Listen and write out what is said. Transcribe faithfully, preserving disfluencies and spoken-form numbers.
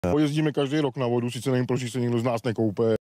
Pojezdíme každý rok na vodu, sice nevím, proč se někdo z nás nekoupe.